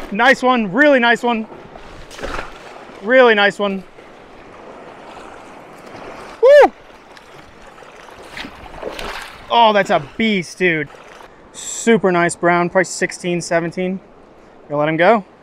Nice one, really nice one. Really nice one. Woo! Oh, that's a beast, dude. Super nice brown, probably 16, 17. Gonna let him go.